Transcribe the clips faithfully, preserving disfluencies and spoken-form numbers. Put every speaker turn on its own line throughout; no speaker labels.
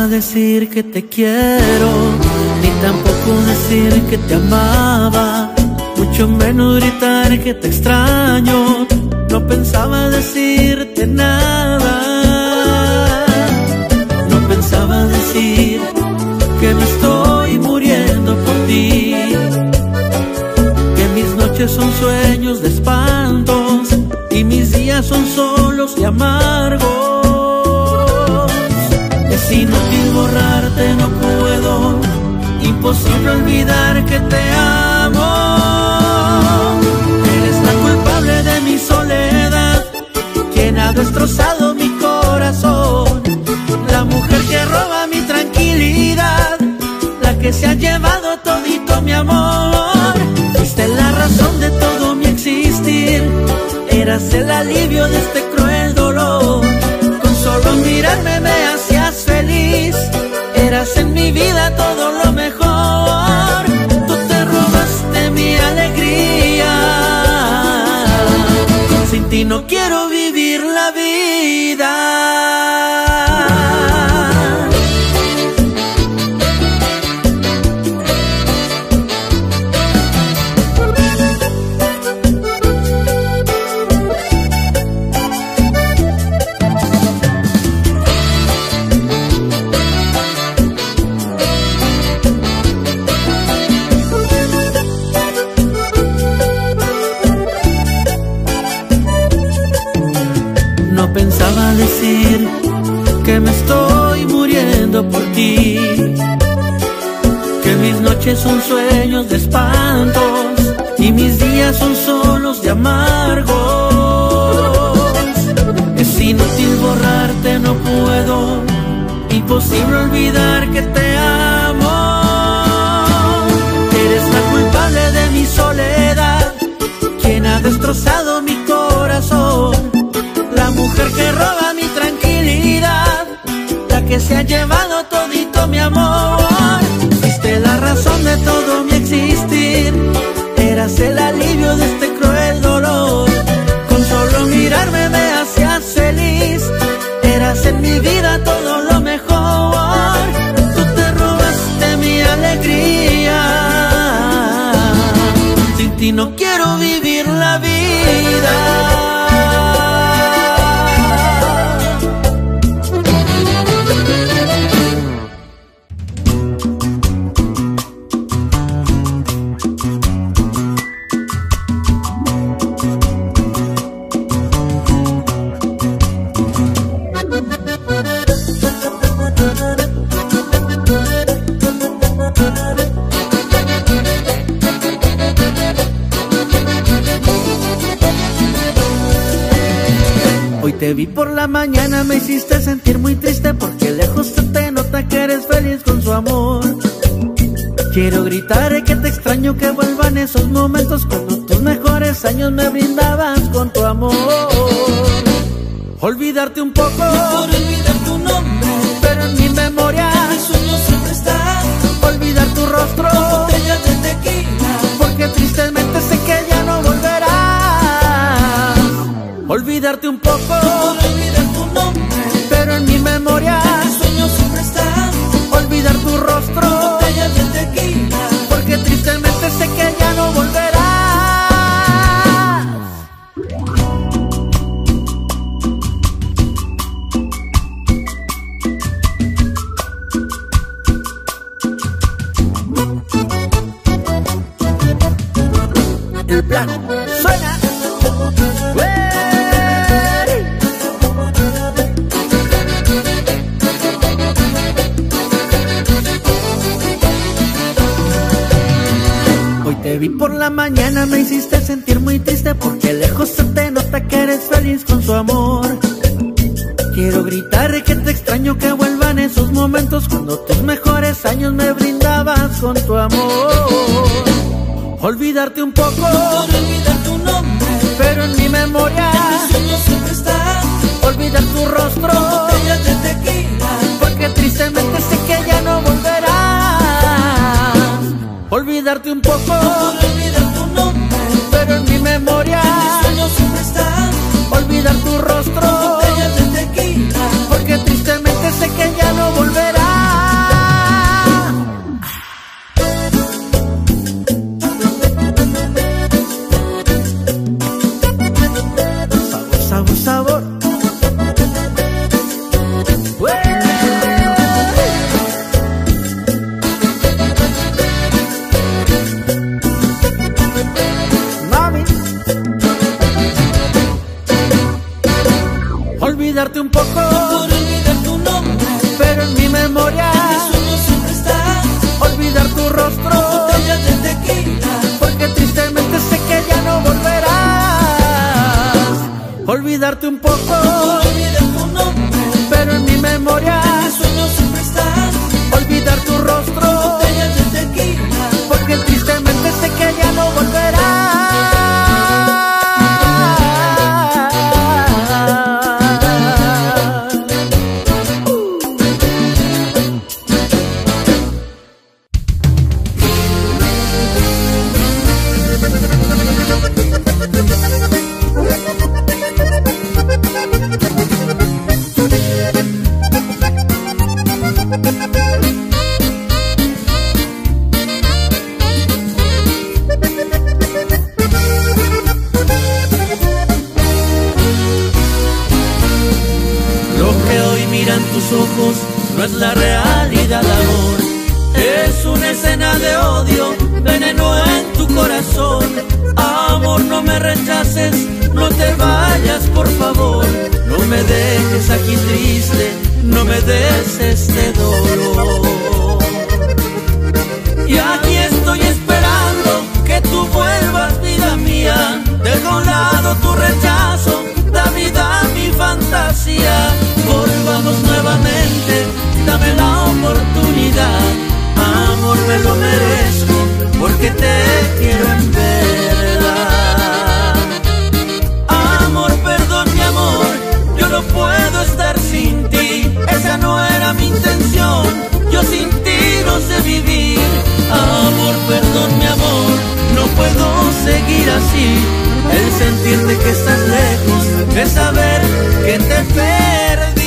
decir que te quiero, ni tampoco decir que te amaba, mucho menos gritar que te extraño. No pensaba decirte nada, no pensaba decir que me estoy muriendo por ti, que mis noches son sueños de espantos y mis días son solos y amargos. Es inútil borrarte, no puedo, imposible olvidar que te amo. Eres la culpable de mi soledad, quien ha destrozado mi corazón, la mujer que roba mi tranquilidad, la que se ha llevado todito mi amor. Fuiste la razón de todo mi existir, eras el alivio de este cruel dolor. Con solo mirarme me hacías feliz, eras en mi vida todo lo mejor. Tú te robaste mi alegría, sin ti no quiero vivir la vida. No pensaba decir que me estoy muriendo por ti, que mis noches son sueños de espantos y mis días son solos de amargos. Es inútil borrarte, no puedo, imposible olvidar que te amo. Eres la culpable de mi soledad, quien ha destrozado mi corazón, la mujer que roba mi tranquilidad, la que se ha llevado todito mi amor. Fuiste la razón de todo mi existir, eras el alivio de este cruel dolor. Con solo mirarme me hacías feliz, eras en mi vida todo lo mejor. Tú te robaste mi alegría, sin ti no quiero vivir la vida. Hoy te vi por la mañana, me hiciste sentir muy triste, porque lejos se te nota que eres feliz con su amor. Quiero gritar que te extraño, que vuelvan esos momentos cuando tus mejores años me brindabas con tu amor. Olvidarte un poco,
no por olvidar tu nombre,
pero en mi memoria
en mis sueños siempre está.
Olvidar tu rostro
con botellas de tequila,
porque tristemente sé que ya no volverás. Olvidarte un poco,
no por olvidar tu nombre,
pero en mi memoria
en mis sueños siempre está.
Olvidar tu rostro
con botellas de tequila,
porque tristemente sé que ya no volverás. El plano suena. Hoy te vi por la mañana, me hiciste sentir muy triste, porque lejos se te nota que eres feliz con su amor. Quiero gritar que te extraño, que vuelvan esos momentos cuando tus mejores años me brindabas con tu amor. Olvidarte un poco,
no por olvidar tu nombre,
pero en mi memoria
en mis sueños siempre está.
Olvidar tu rostro
con botellas de tequila,
porque tristemente sé que ya no volverás. Olvidarte un poco,
no por olvidar tu nombre,
pero en mi memoria
en mis sueños siempre está.
Olvidar tu rostro
con botellas de tequila,
porque tristemente sé que ya no volverás. olvidarte un poco,
olvidé tu nombre,
pero en mi memoria
en mis sueños siempre estás.
Olvidar tu rostro,
botellas de tequila,
porque tristemente sé que ya no volverás. Ojos no es la realidad, amor, es una escena de odio, veneno en tu corazón. Amor, no me rechaces, no te vayas, por favor, no me dejes aquí triste, no me des este dolor. Y aquí estoy esperando que tú vuelvas, vida mía, deja a un lado tu rechazo, da vida a mi fantasía. Volvamos nuevamente, dame la oportunidad. Amor, me lo merezco, porque te quiero en verdad. Amor, perdón mi amor, yo no puedo estar sin ti. Esa no era mi intención, yo sin ti no sé vivir. Amor, perdón mi amor, no puedo seguir así. El sentirte que estás lejos, es saber que te perdí.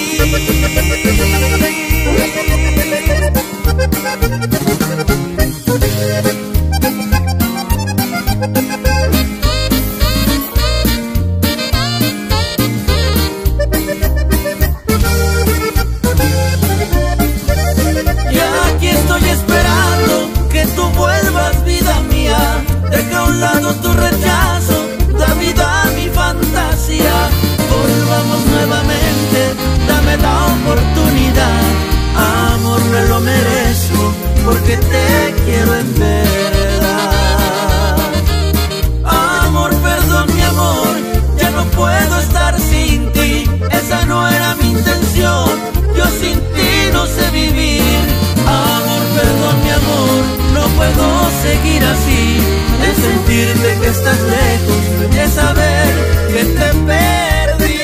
Y aquí estoy esperando que tú vuelvas, vida mía, deja a un lado tu rechazo, da vida a mi fantasía. Volvamos nuevamente, dame la oportunidad. Amor, me lo merezco, porque te quiero en verdad. Amor, perdón mi amor, ya no puedo estar sin ti. Esa no era mi intención, yo sin ti no sé vivir. Amor, perdón mi amor, no puedo seguir así. El sentirte que estás lejos, es saber que te perdí.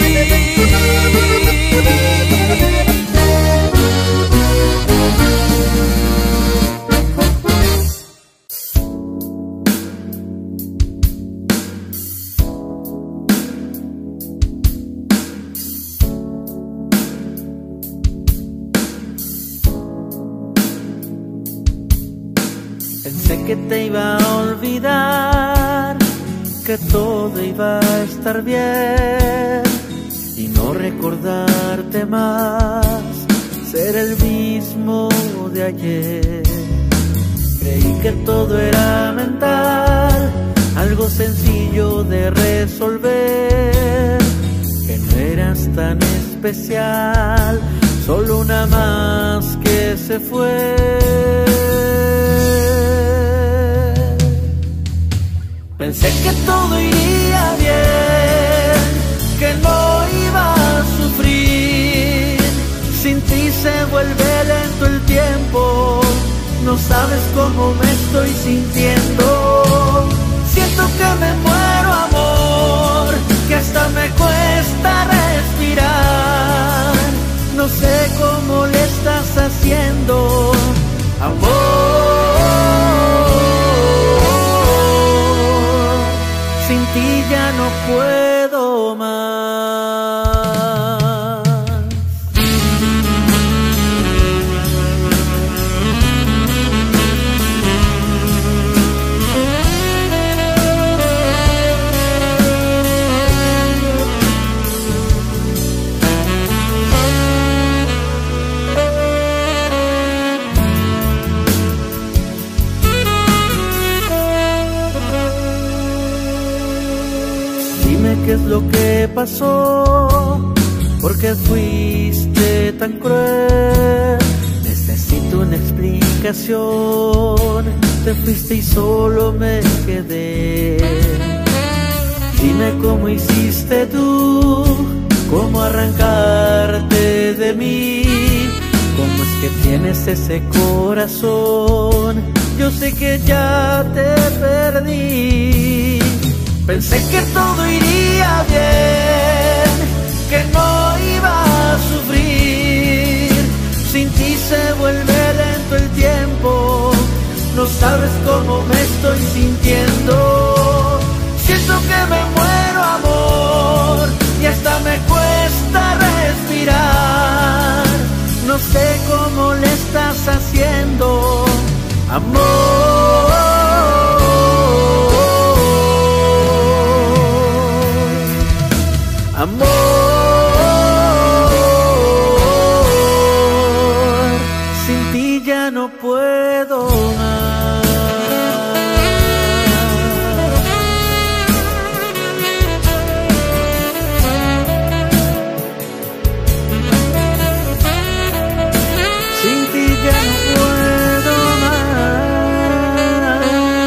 Pensé que te iba a olvidar, que todo iba a estar bien y no recordarte más, ser el mismo de ayer. Creí que todo era mental, algo sencillo de resolver, que no eras tan especial, solo una más que se fue. Pensé que todo iría bien, que no iba a sufrir. Sin ti se vuelve lento el tiempo, no sabes cómo me estoy sintiendo. Siento que me muero, amor, que hasta me cuesta respirar. No sé cómo le estás haciendo, amor. Sin ti ya no puedo más. ¿Qué es lo que pasó? ¿Por qué fuiste tan cruel? Necesito una explicación. Te fuiste y solo me quedé. Dime cómo hiciste tú, cómo arrancarte de mí. ¿Cómo es que tienes ese corazón? Yo sé que ya te perdí. Pensé que todo iría bien, que no iba a sufrir. Sin ti se vuelve lento el tiempo. No sabes cómo me estoy sintiendo. Siento que me muero, amor, y hasta me cuesta respirar. No sé cómo le estás haciendo, amor. Amor, sin ti ya no puedo más. Sin ti ya no puedo más.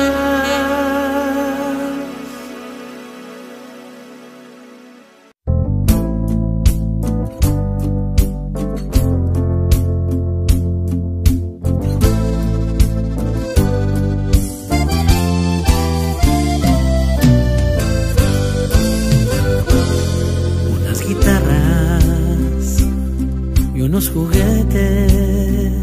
Unas guitarras y unos juguetes,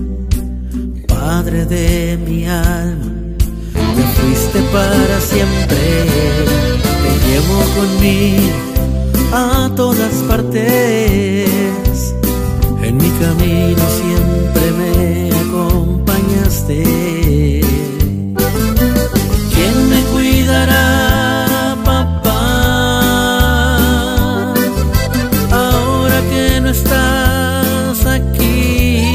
padre de mi alma, te fuiste para siempre. Te llevo conmigo a todas partes. En mi camino siempre me acompañaste. ¿Quién me cuidará, papá, ahora que no estás aquí?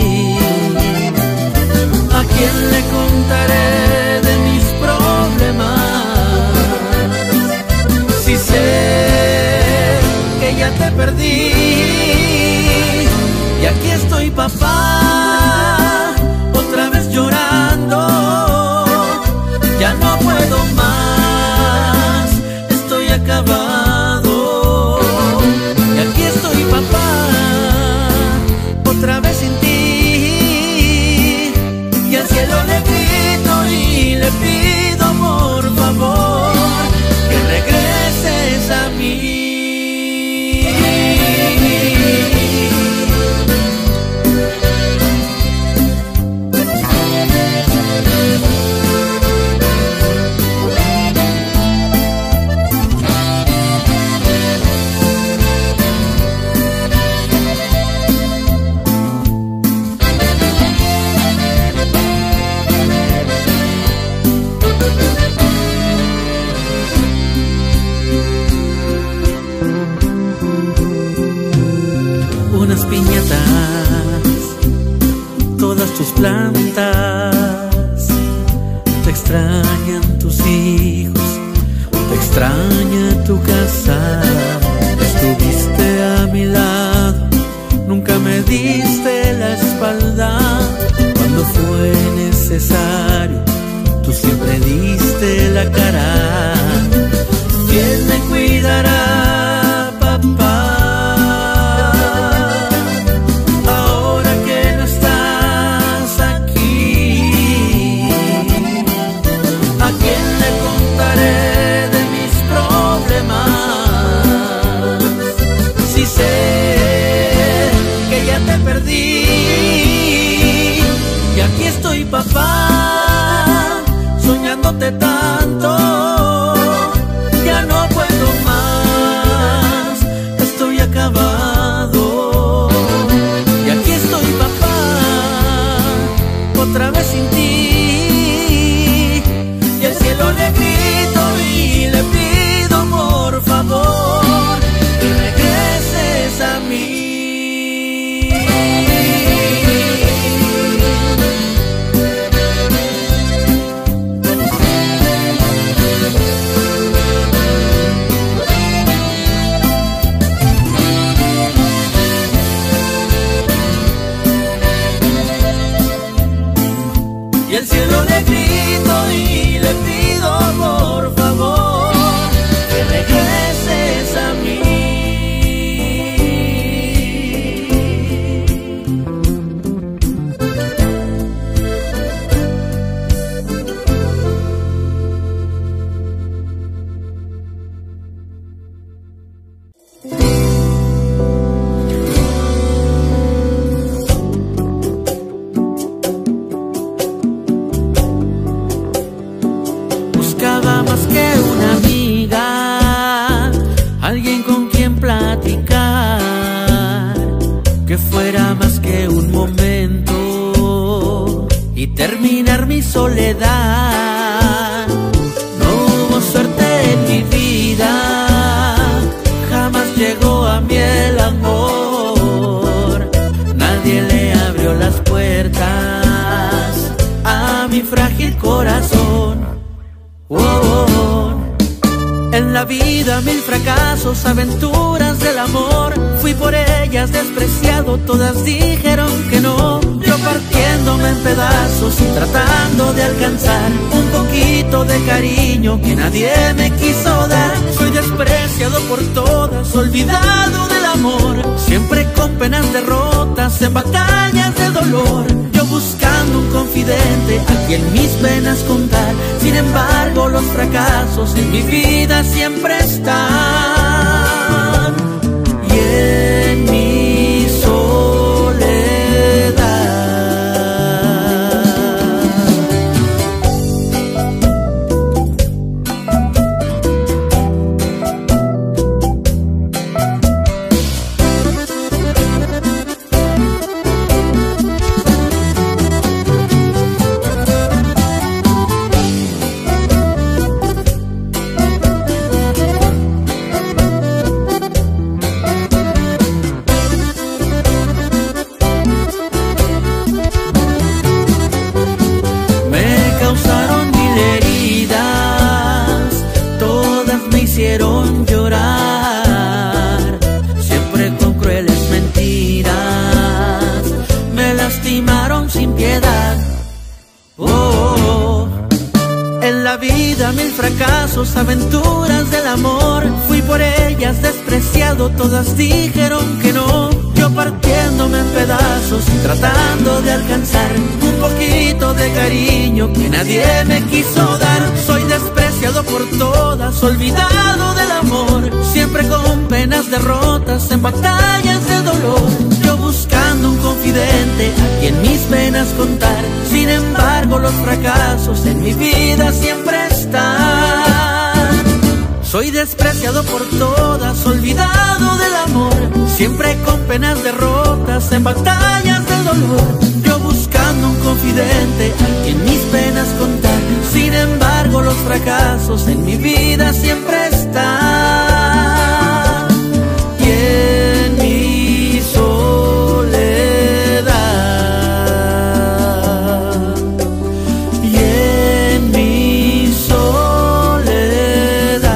¿A quién le contaré de mis problemas? Si sé que ya te perdí. Y aquí estoy, papá, otra vez llorando. Ya no puedo más, estoy acabado. Y aquí estoy, papá, otra vez sin ti. Y al cielo le grito y le pido por favor que regreses a mí. Unas piñatas, todas tus plantas, te extrañan tus hijos, te extraña tu casa. Estuviste a mi lado, nunca me diste la espalda. Cuando fue necesario, tú siempre diste la cara. ¿Quién me cuidará, papá, ahora que no estás aquí? ¿A quién le contaré de mis problemas? Si sé que ya te perdí. Y aquí estoy, papá, soñándote tanto. Ya no puedo más, estoy acabado. Y aquí estoy, papá, otra vez sin ti. Y al cielo le grito y le pido por favor que regreses a mí. Y al cielo le grito y le pido por favor soledad. No hubo suerte en mi vida, jamás llegó a mí el amor. Nadie le abrió las puertas a mi frágil corazón. Oh, oh, oh. En la vida mil fracasos, aventuras del amor. Fui por ellas despreciado, todas dijeron que no. Yo partiéndome en pedazos y tratando de alcanzar un poquito de cariño que nadie me quiso dar. Soy despreciado por todas, olvidado del amor, siempre con penas, derrotas, en batallas de dolor. Yo buscando un confidente a quien mis penas contar. Sin embargo los fracasos en mi vida siempre están. Y en mi llorar, siempre con crueles mentiras, me lastimaron sin piedad. Oh, oh, oh. En la vida mil fracasos, aventuras del amor. Fui por ellas despreciado, todas dijeron que no. Yo partiéndome en pedazos y tratando de alcanzar un poquito de cariño que nadie me quiso dar. Soy despreciado por todas, olvidado del amor, siempre con penas, derrotas, en batallas de dolor. Yo buscando un confidente a quien mis penas contar. Sin embargo los fracasos en mi vida siempre están. Soy despreciado por todas, olvidado del amor, siempre con penas, derrotas, en batallas del dolor. Yo buscando un confidente a quien mis penas contar. Sin embargo los fracasos en mi vida siempre están. Y en mi soledad, y en mi soledad.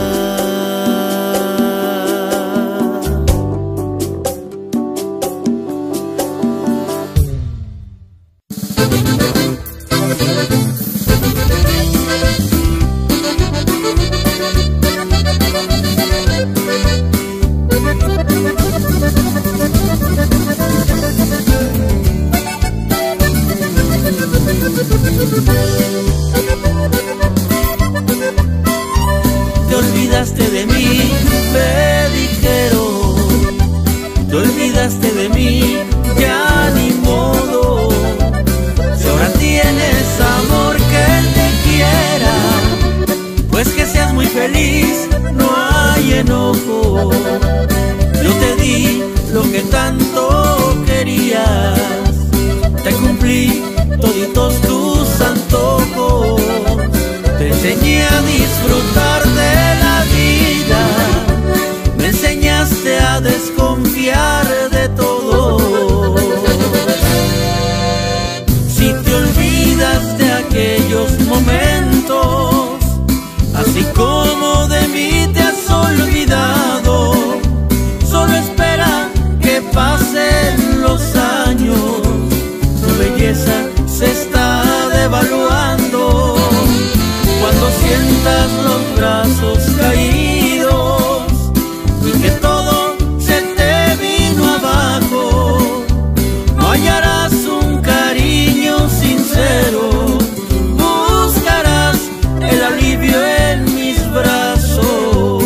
Te olvidaste de mí, me dijeron. Te olvidaste de mí, ya ni modo. Si ahora tienes amor que te quiera, pues que seas muy feliz, no hay enojo. Yo te di lo que tanto querías, te cumplí toditos tus antojos. Te enseñé a disfrutar de la vida, me enseñaste a desconfiar de todo. Si te olvidas de aquellos momentos, así como de mí te has olvidado, solo espera que pasen los años, tu belleza se está devaluando. Cuando sientas los brazos caídos y que todo se te vino abajo, no hallarás un cariño sincero, buscarás el alivio en mis brazos.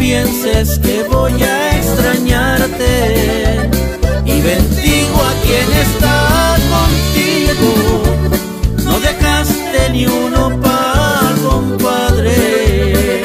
pienses que voy a extrañarte, y bendigo a quien está contigo. No dejaste ni uno pa' compadre.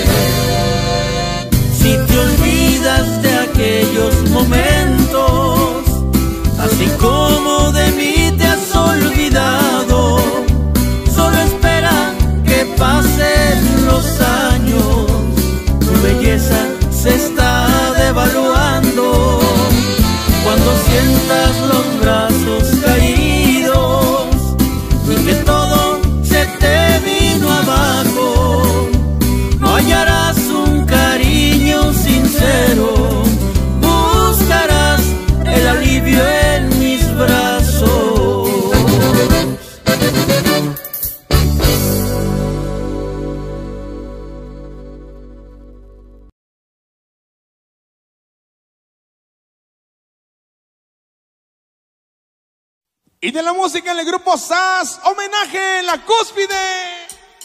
Si te olvidas de aquellos momentos, así como de mí te has olvidado, solo espera que pasen los años. Tu belleza se está devaluando. Cuando sientas los brazos caídos y que todo se te vino abajo, no hallarás un cariño sincero, buscarás el alivio en mis brazos.
Y de la música del grupo S A S, homenaje La Cúspide.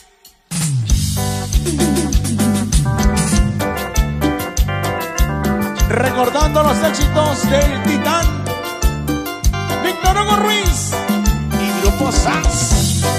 Recordando los éxitos del Titán, Víctor Hugo Ruiz y grupo S A S.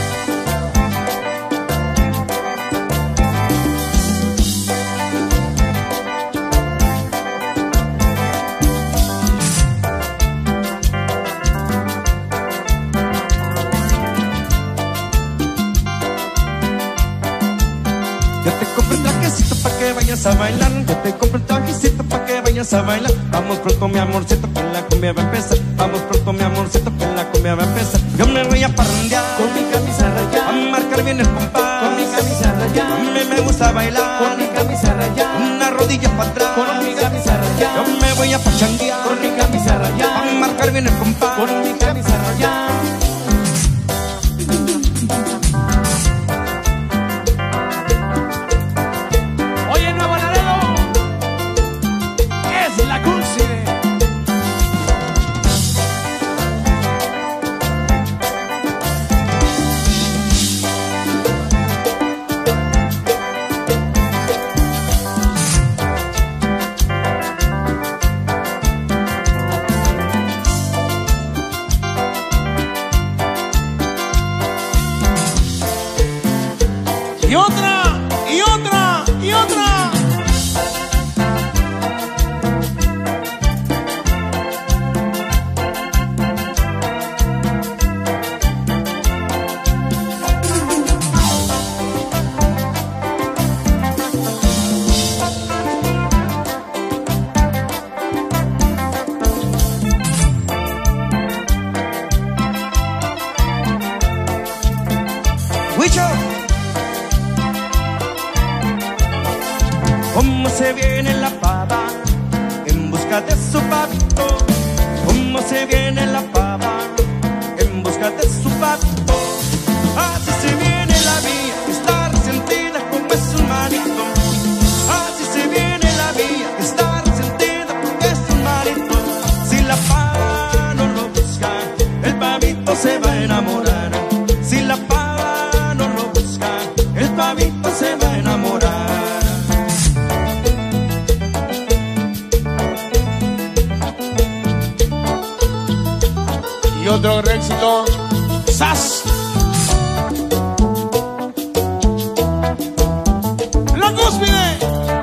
A bailar, yo te compro el trajecito pa' que vayas a bailar. Vamos pronto mi amorcito que la cumbia va a empezar. Vamos pronto mi amorcito que la cumbia va a empezar. Yo me voy a parrandear
con mi camisa rayada,
a marcar bien el compás,
con mi camisa rayada.
A mí me gusta bailar
con mi camisa rayada,
una rodilla para atrás,
con mi camisa rayada.
Yo me voy a pachanguear
con mi camisa rayada,
a marcar bien el compás,
con mi camisa rayada.
Y otra, y otra, y otra.
Huicho. Cómo se viene la pava en busca de su pavito. Cómo se viene la pava en busca de su pavito. Así se viene la vía, está resentida como es un manito. Así se viene la vía, está resentida porque es un manito. Si la pava no lo busca, el pavito se va a enamorar. Si la pava no lo busca, el pavito se va a enamorar.
Y otro éxito, S A S. La Cúspide.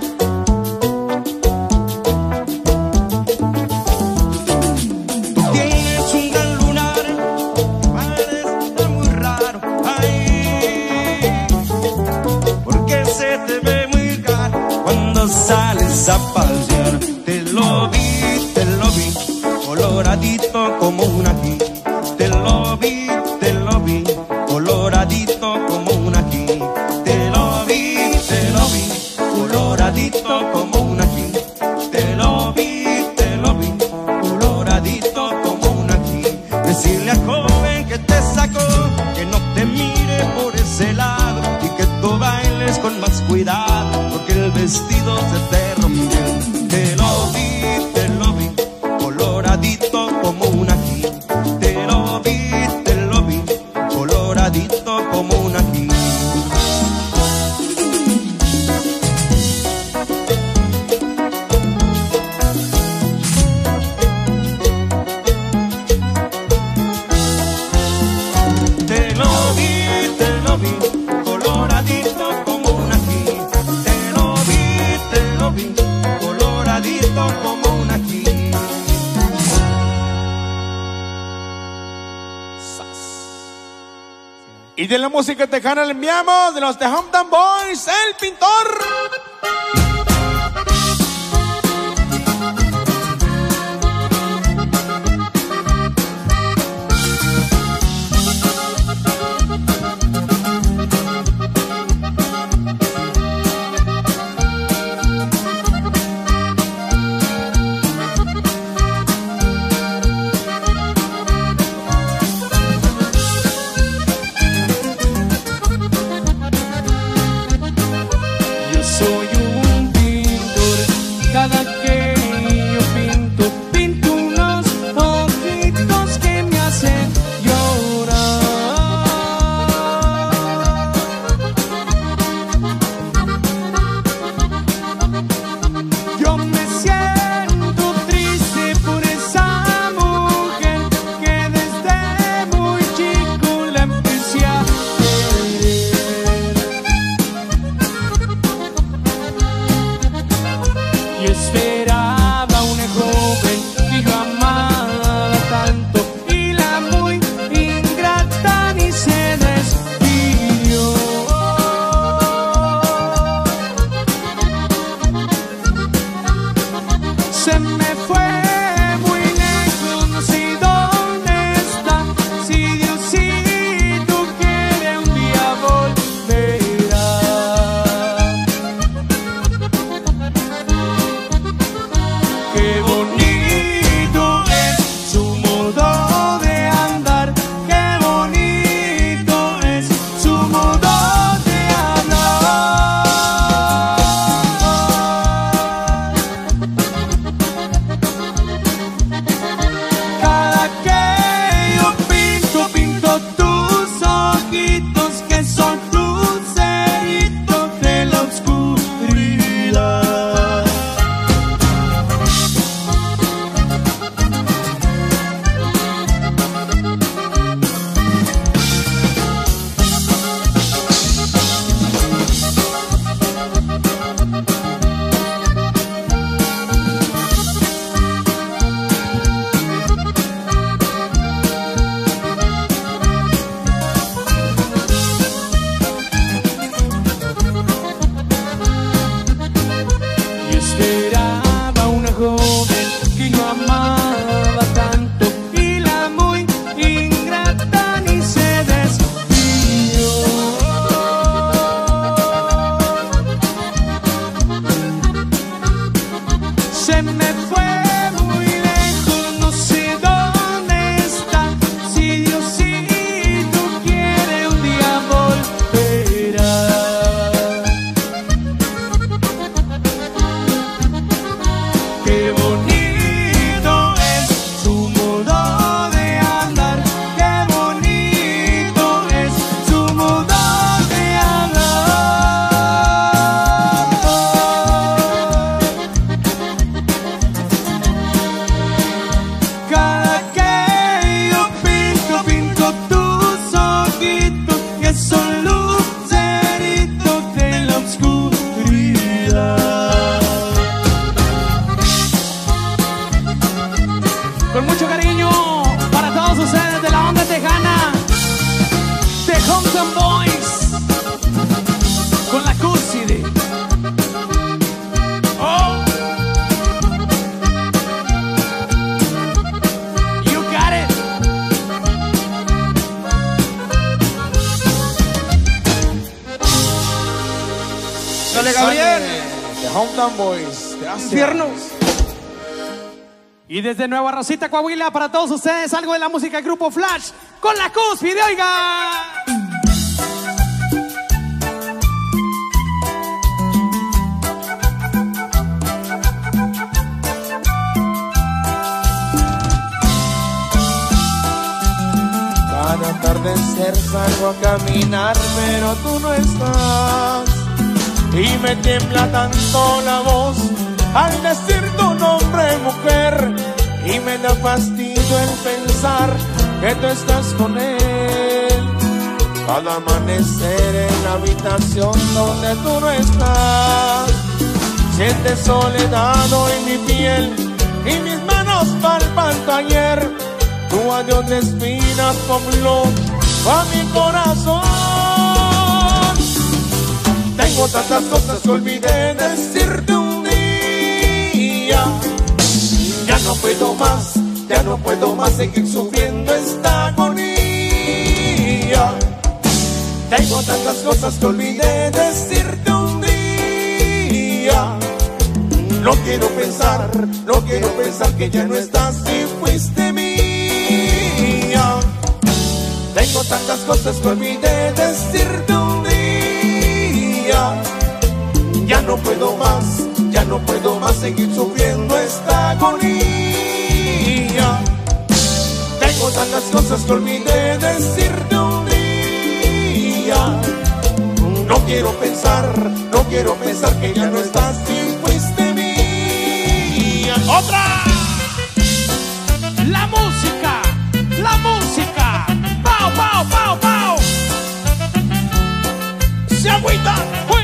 Tú tienes un gran lunar, parece estar muy raro. Ay, porque se te ve muy caro cuando sales a pasear. Te lo vi, te lo vi, coloradito como un ají. Te lo vi, te lo vi, coloradito como un ají. Te lo vi, te lo vi, coloradito como un ají. Te lo vi, te lo vi, coloradito como un ají. Decirle al joven que te sacó que no te mire por ese lado y que tú bailes con más cuidado porque el vestido se te rompió. Te lo vi, te lo vi, coloradito como un ají. Te lo vi, te lo vi, coloradito como un ají. como una aquí.
Y de la música tejana le enviamos de los The Hometown Boys, El Pintor.
Soy un pintor, cada que yo pinto, pinto unos ojitos que me hacen llorar. Yo me siento triste por esa mujer que desde muy chico la empecé a querer. Yo esperaba una joven que yo amaba tanto y la muy ingrata ni se despidió. Se me fue muy lejos, no sé dónde está. Si Diosito quiere un día volverá. Qué bonito es su modo de andar, qué bonito es su modo de hablar. Cada que yo pinto, pinto tus ojitos que son luceritos de la oscuridad. Yo esperaba una joven que yo amaba tanto y la muy ingrata ni se despidió. Se me fue muy lejos, no sé dónde está. Si Diosito quiere un día volverá. Qué bonito es su modo de andar, qué bonito es su modo de hablar. Cada que yo pinto, pinto tus ojitos que son luceritos de la oscuridad. Con mucho cariño para todos ustedes de la onda tejana, The Hometown Boys, con la cúspide. Oh, you got it.
Dale, Gabriel. The Hometown Boys. Gracias.
Infierno.
Y desde Nueva Rosita, Coahuila, para todos ustedes, algo de la música del Grupo Flash, con la cúspide, oiga.
Cada atardecer salgo a caminar, pero tú no estás. Y me tiembla tanto la voz al decir tu nombre, mujer. Y me da fastidio el pensar que tú estás con él. Cada amanecer en la habitación donde tú no estás, Siente soledad hoy mi piel y mis manos palpan tu ayer. Tu adiós de espinas pobló a mi corazón. Tengo tantas cosas que olvidé decirte un día. Ya no puedo más, ya no puedo más seguir sufriendo esta agonía. Tengo tantas cosas que olvidé decirte un día. No quiero pensar, no quiero pensar que ya no estás y fuiste mía. Tengo tantas cosas que olvidé decirte un día. Ya no puedo más, ya no puedo más seguir sufriendo esta agonía. Tengo tantas cosas que olvidé decirte un día. No quiero pensar, no quiero pensar que ya no estás y fuiste mía. ¡Otra!
La música, la música. ¡Pau, pau, pau, pau!
¡Se agüita! ¡Uy!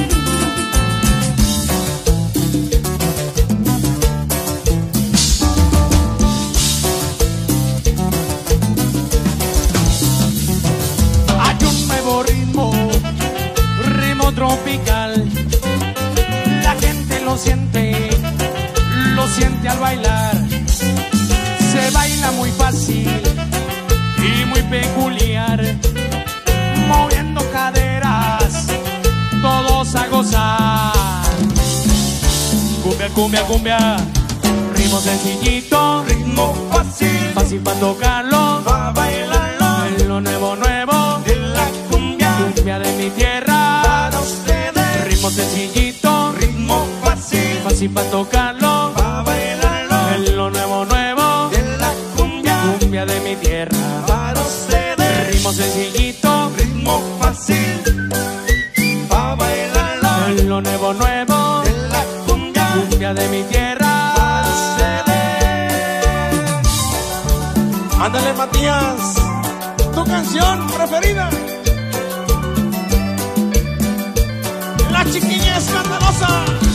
Hay un nuevo ritmo, ritmo tropical. La gente lo siente, lo siente al bailar. Se baila muy fácil y muy peculiar, moviendo caderas, todos a gozar. Cumbia, cumbia, cumbia, ritmo sencillito,
Ritmo fácil,
fácil para tocarlo,
pa' bailarlo.
es lo nuevo, nuevo,
De la cumbia,
cumbia de mi tierra.
para ustedes.
Ritmo sencillito,
Ritmo fácil,
fácil para tocarlo,
pa' bailarlo.
es lo nuevo, nuevo,
De la cumbia,
cumbia de mi tierra.
para ustedes.
Ritmo sencillito,
Ritmo fácil, pa' bailarlo.
es lo nuevo, nuevo,
De la cumbia,
cumbia de mi tierra.
para ustedes.
Ándale, Matías, tu canción preferida. La chiquilla escandalosa.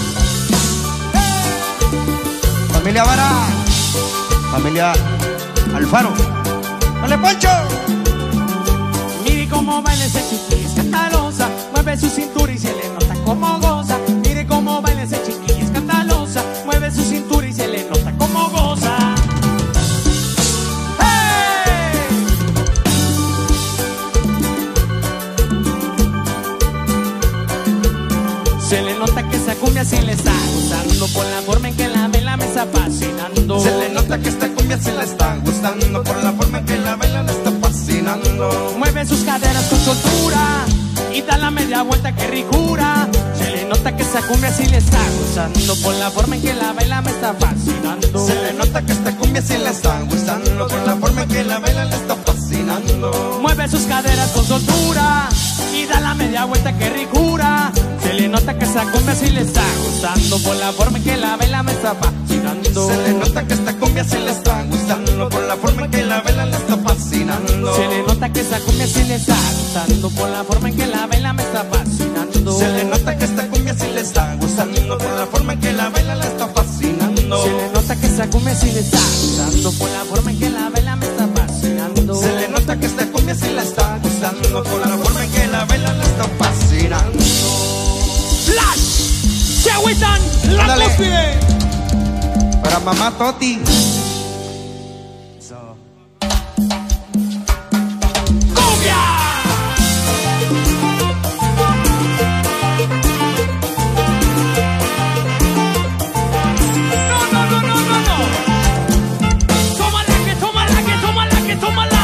Familia Vara, familia Alfaro. ¡Dale, Poncho!
Mire cómo baila ese chiquilla escandalosa, mueve su cintura y se le nota como goza. Mire cómo baila ese chiquilla escandalosa, mueve su cintura y se le nota como goza. ¡Hey! Se le nota que esa cumbia sí le está gustando por la forma en que la vela me está fascinando.
Se le nota que esta cumbia se le está gustando por la forma en que la baila le está fascinando.
Mueve sus caderas con soltura y da la media vuelta, que ricura. Se le nota que esa cumbia sí le está gustando por la forma en que la baila me está fascinando.
Se le nota que esta cumbia sí le está gustando por la forma en que la baila le está fascinando.
Mueve sus caderas con soltura y da la media vuelta, que ricura. Se le nota que esa cumbia sí le está gustando por la forma en que la baila me está fascinando.
Se le nota que esta cumbia sí le está gustando por la forma en que la baila le está fascinando.
Se le nota que esa cumbia sí le está gustando por la forma en que la baila me está fascinando.
Se le nota que esta cumbia sí le está gustando por la forma en que la baila le está fascinando.
Se le nota que esa cumbia sí le está gustando por la forma en que la baila me está fascinando.
Se le nota que esta cumbia sí le está gustando por la forma en que la baila le está fascinando.
¡Flash! ¡Se agüitan! ¡La
Ándale.
cúspide!
Para mamá Toti.
¡Cumbia! No, no, no, no, no, no. Tómala, que tómala, que tómala, que tómala.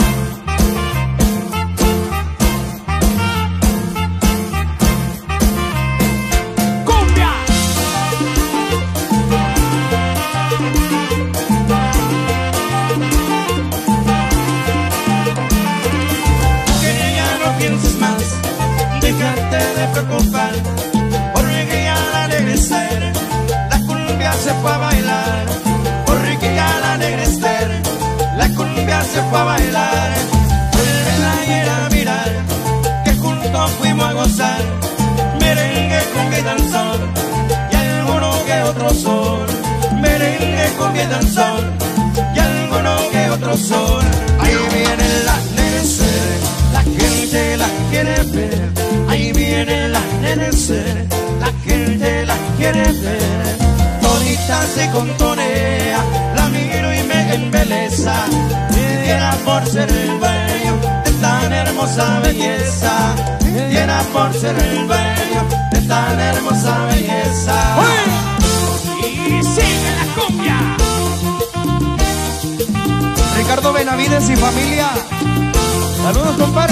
¡Cumbia!
Que ya no pienses más, déjate de preocupar, porque ya al alegrecer la cumbia se fue a bailar, porque ya al alegrecer la cumbia se fue a bailar. Vuelve ayer a mirar que juntos fuimos a gozar merengue, cumbia y danzón, y sol. Ahí viene el amanecer, la gente la quiere ver. Ahí viene el amanecer, la gente la quiere ver. Todita se contonea, la miro y me embeleza. Diera por ser el dueño de tan hermosa belleza. Diera por ser el dueño de tan hermosa belleza.
Y sigue la cumbia.
Ricardo Benavides y familia. Saludos, compadre.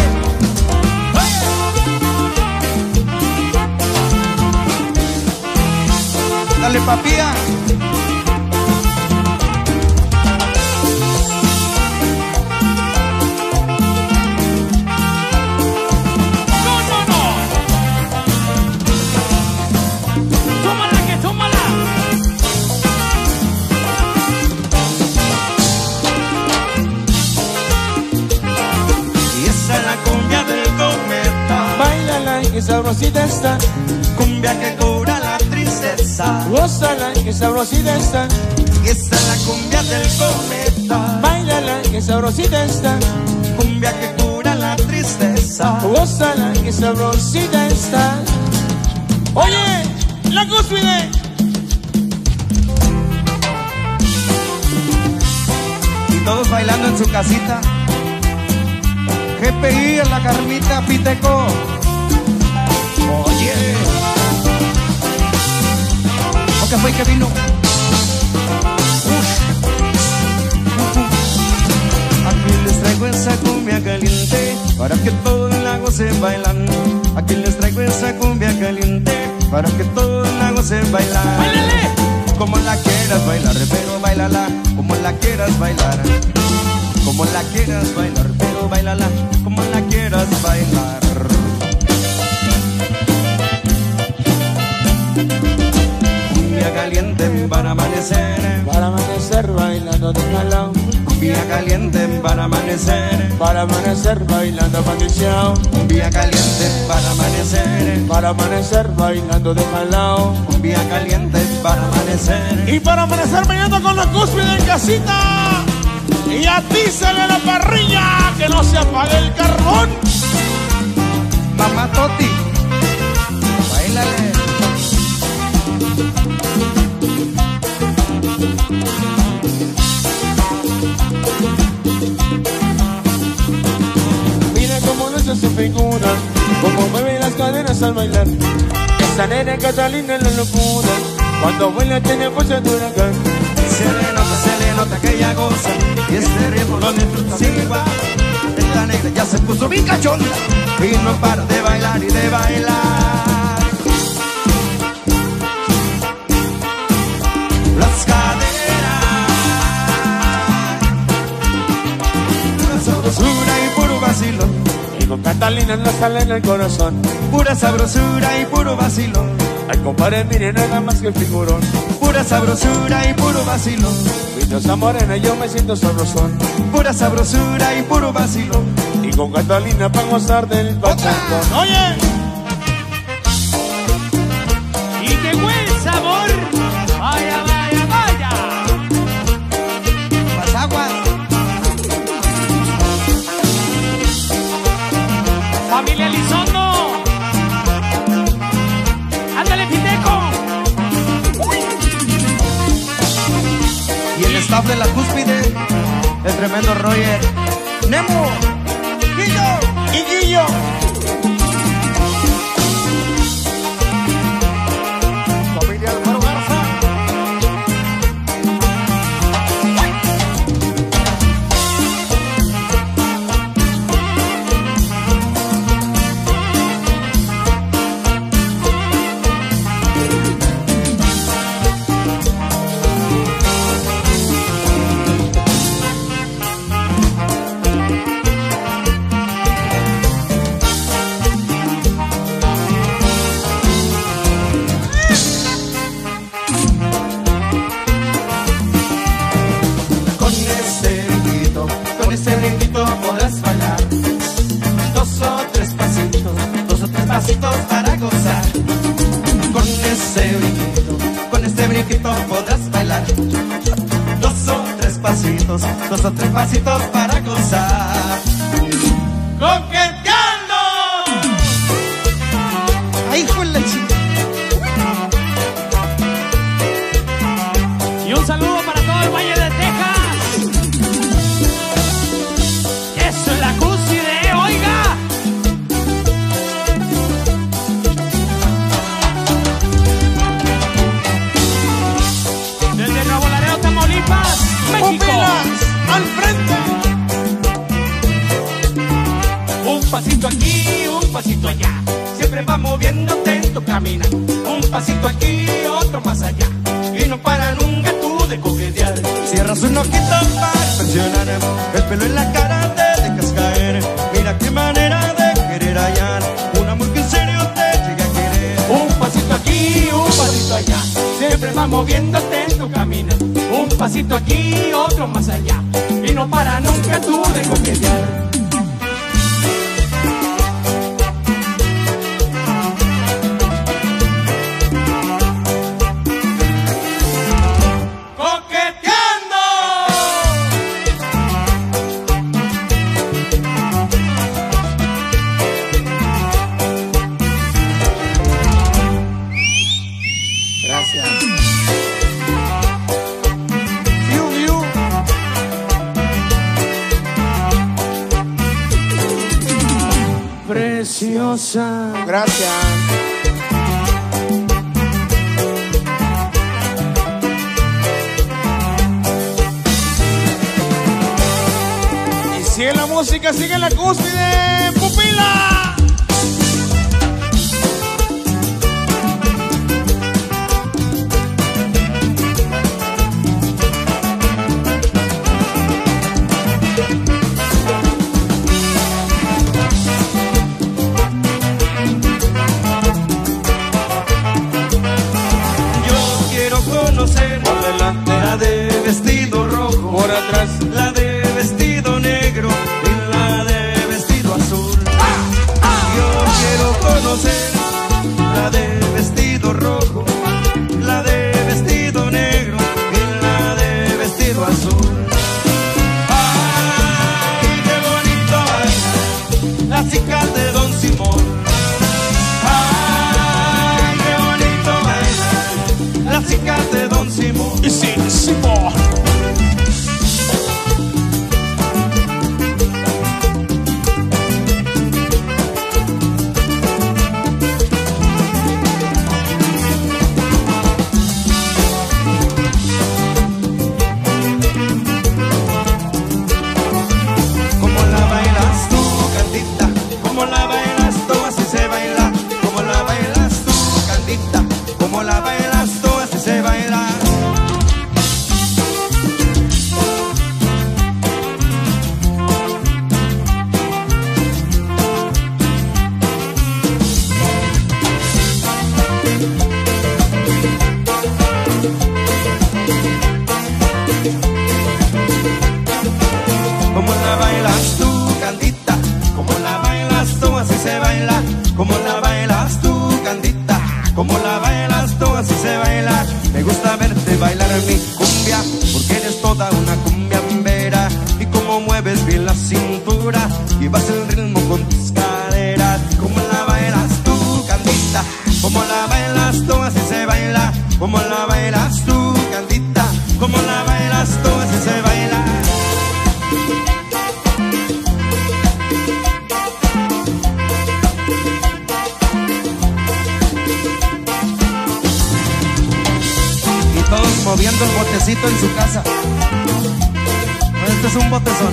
Dale, papía.
No, no, no. Tómala, que tómala.
Y esa es la cumbia del cometa.
Báilala, que sabrosita está.
Cumbia que cura la tristeza.
Gózala, que sabrosita está.
Y esa es la cumbia del cometa.
Báilala, que sabrosita está.
Cumbia que cura la tristeza.
Gózala, que sabrosita está. Oye, la cúspide.
Y todos bailando en su casita. G P I en la Carmita Piteco. Oye, ¿o qué fue que vino? Uf. Aquí les traigo esa cumbia caliente para que todo el lago se bailan. Aquí les traigo esa cumbia caliente para que todo el lago se bailan.
¡Báilale!
Como la quieras bailar, pero bailala como la quieras bailar. Como la quieras bailar, pero bailala como la quieras bailar. Cumbia caliente para amanecer,
Para amanecer bailando de jalao.
cumbia caliente para amanecer,
Para amanecer bailando pandichao.
cumbia caliente para amanecer,
Para amanecer bailando de jalao.
cumbia caliente para amanecer.
Y para amanecer bailando con la cúspide en casita. Y atízale la parrilla, que no se apague el carbón.
Mamá Toti, bailale.
Mira cómo luce su figura, cómo mueve las caderas al bailar. Esa nena Catalina es la locura, cuando baila tiene fuerza de huracán.
Se le nota, se le nota que ella goza. Y este ritmo lo disfruta sin igual. Esta negra ya se puso bien cachonda y no para de bailar y de bailar. Las caderas, pura sabrosura y puro vacilón.
Y con Catalina no sale en el corazón.
Pura sabrosura y puro vacilón.
Ay, compadre, mire, nada más que el figurón.
Pura sabrosura y puro vacilón.
Diosa morena, yo me siento sabrosón.
Pura sabrosura y puro vacilón.
Y con Catalina para gozar del pachangón. Oye,
¡Y qué buen sabor! ¡Vaya, vaya, vaya!
Más aguas.
¡Familia Elizondo! ¡Ándale, Piteco!
Y el staff de la cúspide, el tremendo Roger, Nemo, Guillo
y Guillo. Familia Alfaro Garza.
pasitos para gozar. Con ese brinquito, con este brinquito podrás bailar. Dos o tres pasitos. pasitos, dos o tres pasitos para gozar.
¡Coqueteando!
¡Ay, hijo de la chica!
Y un saludo para todo el Valle de Texas. Eso es la cúspide, oiga. Desde Nuevo Laredo, Tamaulipas, México.
¡Al frente!
Un pasito aquí, un pasito allá.
Siempre va moviéndote en tu caminar. Un pasito aquí, otro más allá. Y no para nunca tú de coquetear. Cierras un ojito para impresionar. El pelo en la cara te dejas caer. Mira qué manera de querer hallar un amor que en serio te llegue a querer.
Un pasito aquí, un pasito allá. Siempre va moviéndote en tu camino. Un pasito aquí, otro más allá. Y no para nunca tú de coquetear. Preciosa.
Gracias. Y sigue la música, sigue la cúspide, pupila.
Por delante la de vestido rojo,
por atrás
la de vestido negro y la de vestido azul. Yo quiero conocer la de vestido rojo, la de vestido negro y la de vestido azul. Ay, qué bonito baila la chica de Don Simón. Ay, qué bonito baila la chica de Don Simón.
Y sí, Simón.
Como la bailas tú, Candita, como la bailas tú, así se baila. Como la bailas tú, Candita, como la bailas tú, así se baila. Como la bailas tú, Candita, como la bailas tú, así se baila. Como la bailas tú, Candita, como la bailas tú, así se baila. Me gusta verte bailar mi cumbia, porque eres toda una cumbiambera. Y como mueves bien la cintura, llevas el ritmo con tus caderas. Como la bailas tú, Candita, como la bailas tú, así se baila. Como la bailas tú, Candita, como la bailas tú, así se baila. Todos moviendo el botecito en su casa. Este es un botezón.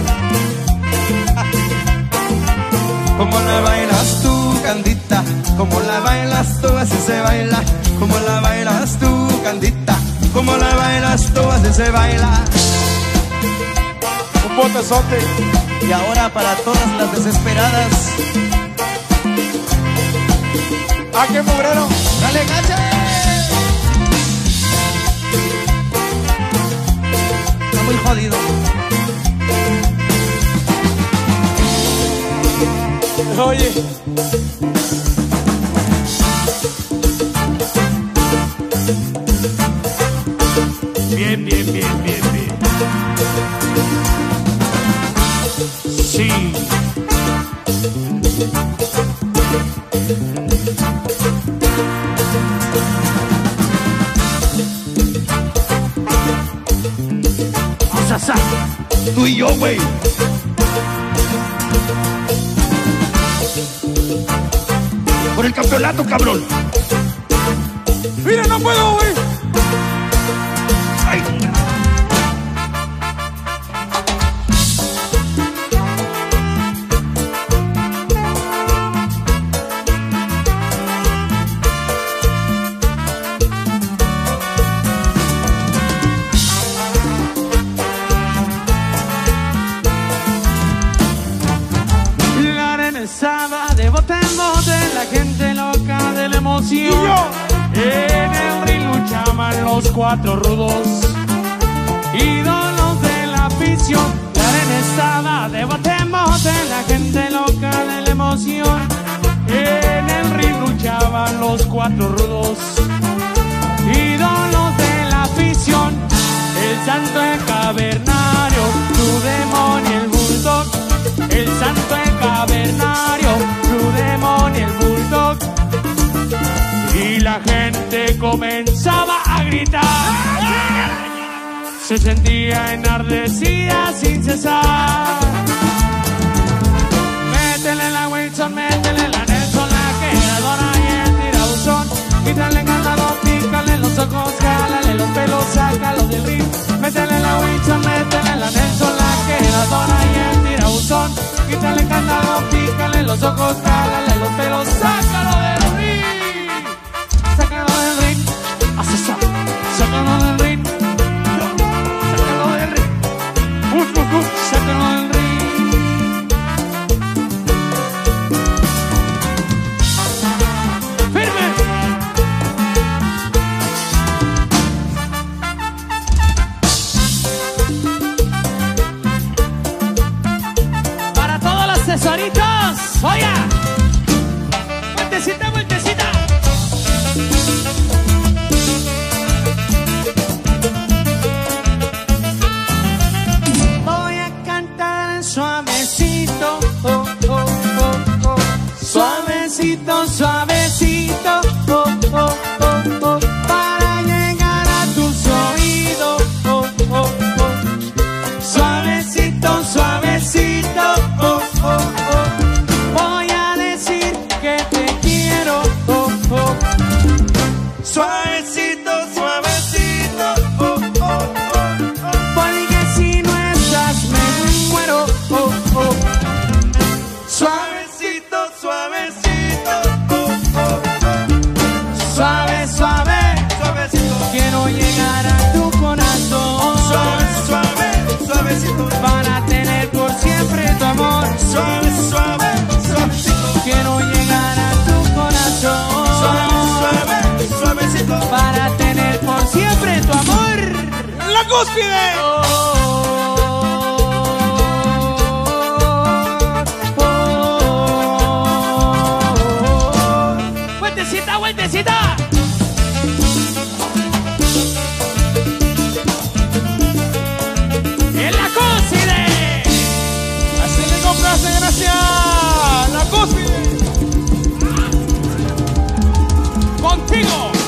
Como la bailas tú, Candita, como la bailas tú, así se baila. Como la bailas tú, Candita, como la bailas tú, así se baila.
un botezote.
Y ahora para todas las desesperadas.
¡Ah, qué mugrero!
¡Dale, gacha! Está muy jodido.
Oye.
Bien, bien, bien, bien, bien.
tú y yo, güey. Por el campeonato, cabrón.
Mira, no puedo, güey.
Ay.
La arena estaba de bote en bote, la gente loca de la emoción. En el ring luchaban los cuatro rudos, ídolos de la afición. La arena estaba de bote en bote, la gente loca de la emoción. En el ring luchaban los cuatro rudos, ídolos de la afición. El santo el cavernario, tu demonio el bulldog. El santo el cavernario, tu demonio el bulldog. Y la gente comenzaba a gritar, se sentía enardecida sin cesar. Métele la Wilson, métele la Nelson, la quedadora y el tirabuzón. Quítale el candado, pícale los ojos, jálale los pelos, sácalo del ring. Métele la Wilson, métele la Nelson, la quedadora y el tirabuzón. Quítale el candado, pícale los ojos, jálale los pelos, sácalo del ring. Sácalo del ring, haz eso, sácalo del ring, sácalo del ring, uh, uh, uh, sácalo del ring. Firme. Para todos los tesoritos, oiga, vueltecita, vueltecita. Voy a cantar suavecito, oh, oh, oh, oh. Suavecito, suavecito, oh, oh, oh, oh. Para llegar a tus oídos, oh, oh, oh. Suavecito, suavecito, oh, oh, oh. Voy a decir que te quiero, oh, oh. Suavecito, suavecito, oh, oh, oh. Porque si no estás me muero, oh, oh. Suavecito, suavecito, oh, oh, oh. Suave, suave, suavecito. Quiero llegar a tu corazón. Suave, suave, suavecito. Para tener por siempre tu amor. Suave, suave, suavecito. Quiero llegar a tu corazón. Suave, suave, suavecito. Para tener por siempre tu amor.
¡La cúspide!
Oh, oh, oh. Vueltecita, vueltecita. En la cúspide.
Así le complace, gracias. ¡La cúspide!
Contigo.